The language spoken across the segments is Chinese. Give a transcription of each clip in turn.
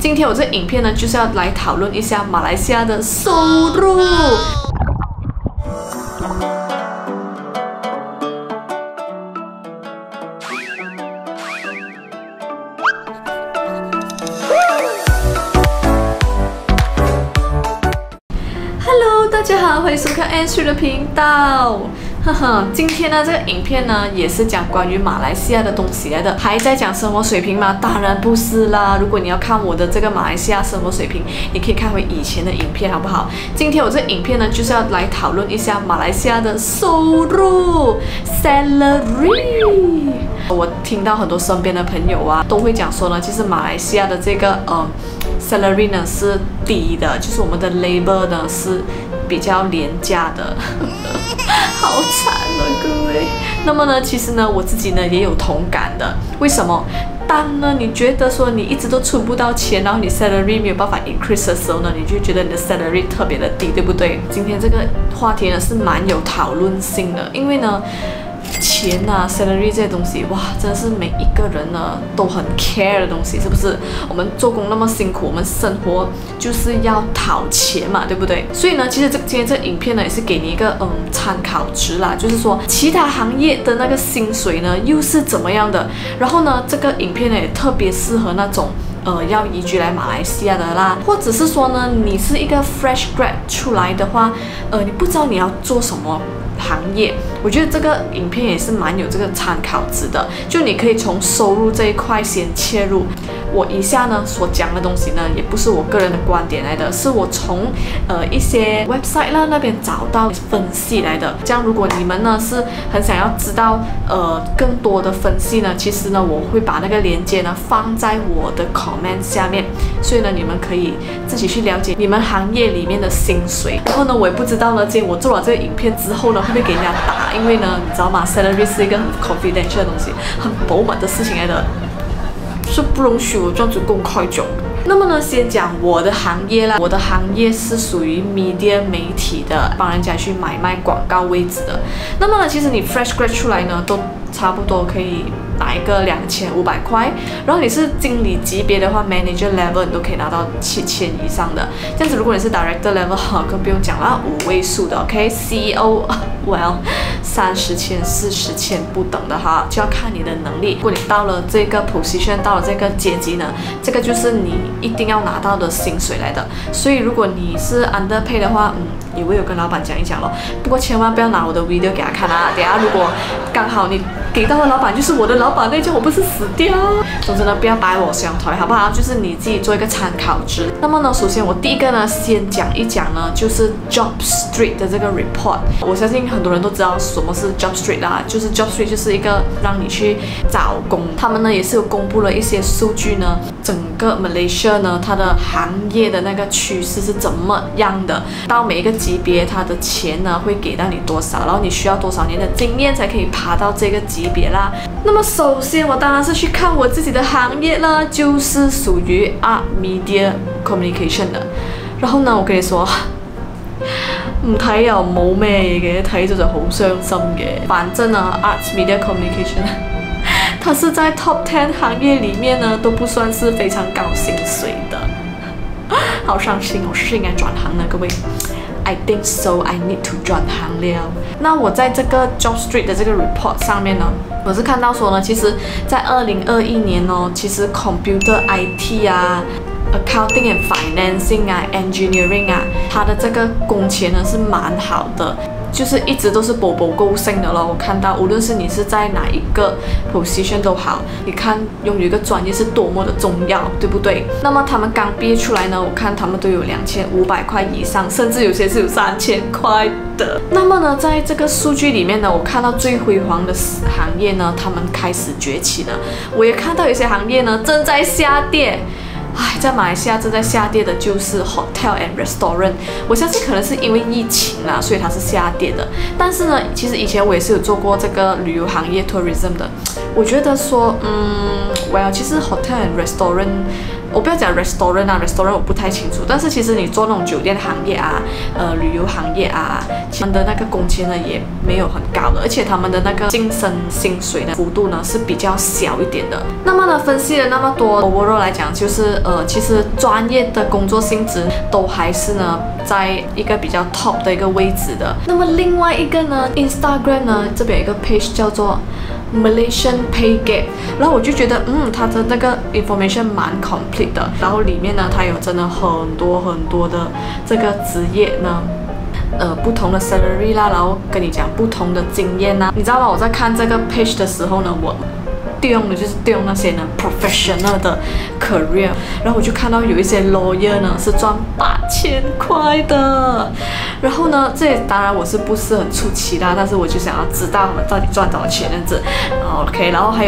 今天我这影片呢，就是要来讨论一下马来西亚的收入。Hello， 大家好，欢迎收看 Ann 的频道。今天呢，这个影片呢也是讲关于马来西亚的东西来的。还在讲生活水平吗？当然不是啦。如果你要看我的这个马来西亚生活水平，你可以看回以前的影片，好不好？今天我这影片呢就是要来讨论一下马来西亚的收入 salary。我听到很多身边的朋友啊都会讲说呢，其实马来西亚的这个salary 呢是低的，就是我们的 labor 呢是比较廉价的。好惨了，各位。那么呢，其实呢，我自己呢也有同感的。为什么？当呢你觉得说你一直都存不到钱，然后你 salary 没有办法 increase 的时候呢，你就觉得你的 salary 特别的低，对不对？今天这个话题呢是蛮有讨论性的，因为呢，钱啊 salary 这些东西，哇，真的是每一个人呢都很 care 的东西，是不是？我们做工那么辛苦，我们生活就是要讨钱嘛，对不对？所以呢，其实今天这个影片呢也是给你一个参考值啦，就是说其他行业的那个薪水呢又是怎么样的。然后呢，这个影片呢也特别适合那种要移居来马来西亚的啦，或者是说呢，你是一个 fresh grad 出来的话，你不知道你要做什么行业，我觉得这个影片也是蛮有这个参考值的，就你可以从收入这一块先切入。我以下呢所讲的东西呢，也不是我个人的观点来的，是我从一些 website 啦那边找到分析来的。这样，如果你们呢是很想要知道更多的分析呢，其实呢我会把那个链接呢放在我的 comment 下面，所以呢你们可以自己去了解你们行业里面的薪水。然后呢，我也不知道呢，我做了这个影片之后呢，会不会给人家打？因为呢，你知道吗 ，salary 是一个很 confidential 的东西，很保密的事情来的。是不容许我这样子公开讲。那么呢，先讲我的行业啦。我的行业是属于 media 媒体的，帮人家去买卖广告位置的。那么呢，其实你 fresh grad 出来呢，都差不多可以拿一个2500块。然后你是经理级别的话 ，manager level 你都可以拿到7000以上的。这样子，如果你是 director level， 更不用讲啦，5位数的 ，OK。CEO well 30千、40千不等的哈，就要看你的能力。如果你到了这个 position， 到了这个阶级呢，这个就是你一定要拿到的薪水来的。所以如果你是 underpay 的话，也会有跟老板讲一讲咯。不过千万不要拿我的 video 给他看啊！等下如果刚好你给到的老板就是我的老板，那这样我不是死掉？总之呢，不要摆我上台，好不好？就是你自己做一个参考值。那么呢，首先我第一个呢，先讲一讲呢，就是 Job Street 的这个 report。我相信很多人都知道什么是 Job Street 啦，就是 Job Street 就是一个让你去找工，他们呢也是有公布了一些数据呢，整个 Malaysia 呢它的行业的那个趋势是怎么样的，到每一个级别它的钱呢会给到你多少，然后你需要多少年的经验才可以爬到这个级别啦。那么首先我当然是去看我自己的行业啦，就是属于 Art Media Communication 的。然后呢，我跟你說，唔睇又冇咩嘅，睇咗就好傷心嘅。反正呢 ，Arts Media Communication 它是在 Top 10行业里面呢，都不算是非常高薪水的。好伤心，我是不是应该转行呢？各位 ，I think so. I need to 转行了。那我在这个 Job Street 的这个 report 上面呢，我是看到说呢，其实在2021年哦，其实 Computer IT 啊。Accounting and Financing 啊 ，Engineering 啊，它的这个工钱呢是蛮好的，就是一直都是步步高升的咯。我看到，无论是你是在哪一个 position 都好，你看拥有一个专业是多么的重要，对不对？那么他们刚毕业出来呢，我看他们都有2500块以上，甚至有些是有3000块的。那么呢，在这个数据里面呢，我看到最辉煌的行业呢，他们开始崛起了。我也看到有些行业呢正在下跌。在马来西亚正在下跌的就是 Hotel and Restaurant， 我相信可能是因为疫情啦，所以它是下跌的。但是呢，其实以前我也是有做过这个旅游行业 tourism 的，我觉得说，well， 其实 Hotel and Restaurant 我不要讲 restaurant 啊 ，restaurant 我不太清楚，但是其实你做那种酒店行业啊，旅游行业啊，他们的那个工钱呢也没有很高的，而且他们的那个晋升薪水的幅度呢是比较小一点的。那么呢，分析了那么多 overall 来讲，就是其实专业的工作性质都还是呢在一个比较 top 的一个位置的。那么另外一个呢 ，Instagram 呢这边有一个 page 叫做 Malaysian Pay Gap， 然后我就觉得它的那个 information 蛮 complete 的，然后里面呢它有真的很多的这个职业呢。不同的 salary 啦，然后跟你讲不同的经验啦，你知道吗？我在看这个 page 的时候呢，我用的就是用那些呢 professional 的 career， 然后我就看到有一些 lawyer 呢是赚8000块的，然后呢，这当然我是不是很出奇啦，但是我就想要知道他们到底赚多少钱这样子。OK， 然后还有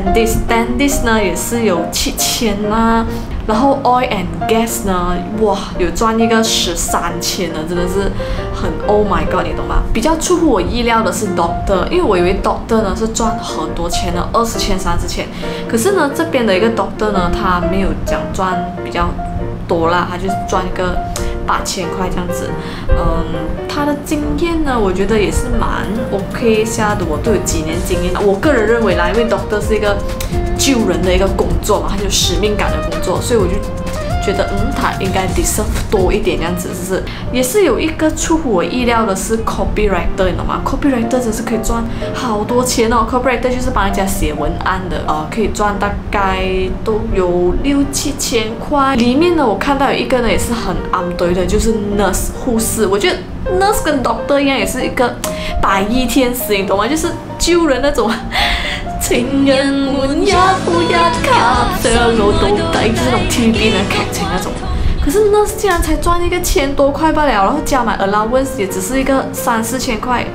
dentist 呢也是有7000啦。然后 oil and gas 呢，哇，有赚一个13,000的，真的是很 Oh my God， 你懂吗？比较出乎我意料的是 doctor， 因为我以为 doctor 呢是赚很多钱的，20千、30千，可是呢这边的一个 doctor 呢，他没有讲赚比较多啦，他就是赚一个8000块这样子。他的经验呢，我觉得也是蛮 OK 下的，我都有几年经验。我个人认为啦，因为 doctor 是一个救人的一个工作嘛，很有使命感的工作，所以我就觉得他应该 deserve 多一点这样子，是不是？也是有一个出乎我意料的是 copywriter， 你懂吗 ？copywriter 真是可以赚好多钱哦 ！copywriter 就是帮人家写文案的，可以赚大概都有6、7千块。里面呢，我看到有一个呢也是很安对的，就是 nurse 护士，我觉得 nurse 跟 doctor 一样，也是一个百亿天使，你懂吗？就是救人那种。情人們一步一卡上路到底，就是那種 TVB 的劇情那種。可是那竟然才賺一個1000多塊罷了，然後加埋 allowance 也只是一個3、4千塊。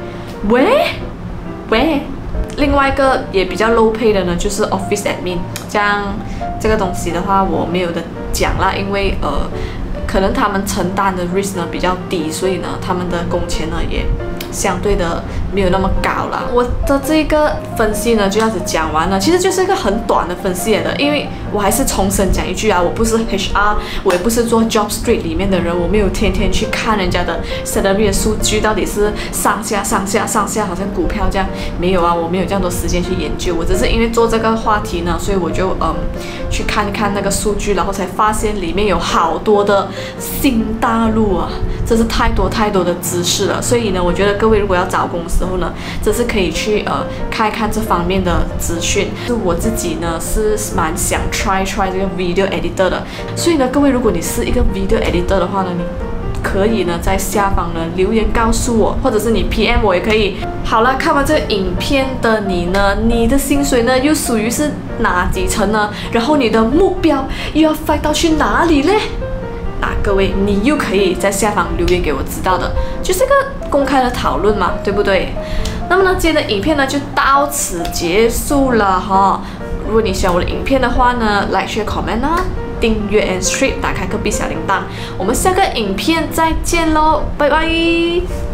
喂，另外一個也比較 low pay 的呢，就是 office admin。這個東西的話，我沒有得講啦，因為可能他們承擔的 risk 呢比較低，所以呢，他們的工錢呢也相对的没有那么高啦。我的这个分析呢就这样子讲完了，其实就是一个很短的分析来的，因为我还是重申讲一句啊，我不是 HR， 我也不是做 Job Street 里面的人，我没有天天去看人家的 salary 的数据到底是上下，好像股票这样，没有啊，我没有这样多时间去研究，我只是因为做这个话题呢，所以我就去看一看那个数据，然后才发现里面有好多的新大陆啊，真是太多的知识了，所以呢，我觉得各位如果要找工的时候呢，真是可以去看一看这方面的资讯。是我自己呢是蛮想 try 这个 video editor 的，所以呢，各位如果你是一个 video editor 的话呢，你可以呢在下方呢留言告诉我，或者是你 PM 我也可以。好了，看完这个影片的你呢，你的薪水呢又属于是哪几层呢？然后你的目标又要 fight 到去哪里呢？那各位，你又可以在下方留言给我知道的，就是个公开的讨论嘛，对不对？那么呢，今天的影片呢就到此结束了哈。如果你喜欢我的影片的话呢 ，like、share、comment 啊，订阅 and subscribe， 打开隔壁小铃铛。我们下个影片再见喽，拜拜。